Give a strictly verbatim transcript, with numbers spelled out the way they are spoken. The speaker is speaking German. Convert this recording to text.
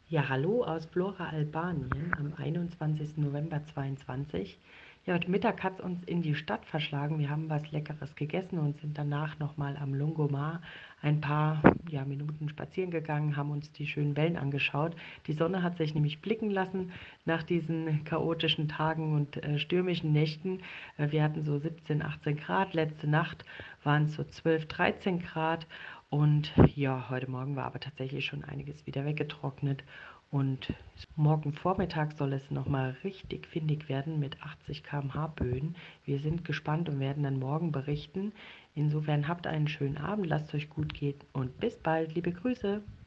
Ja, hallo aus Vlora, Albanien am einundzwanzigsten November zweiundzwanzig. Ja, heute Mittag hat es uns in die Stadt verschlagen. Wir haben was Leckeres gegessen und sind danach nochmal am Lungomar ein paar ja, Minuten spazieren gegangen, haben uns die schönen Wellen angeschaut. Die Sonne hat sich nämlich blicken lassen nach diesen chaotischen Tagen und äh, stürmischen Nächten. Äh, wir hatten so siebzehn, achtzehn Grad. Letzte Nacht waren es so zwölf, dreizehn Grad. Und ja, heute Morgen war aber tatsächlich schon einiges wieder weggetrocknet. Und morgen Vormittag soll es nochmal richtig findig werden mit achtzig Kilometer pro Stunde Böen. Wir sind gespannt und werden dann morgen berichten. Insofern habt einen schönen Abend, lasst euch gut gehen und bis bald, liebe Grüße.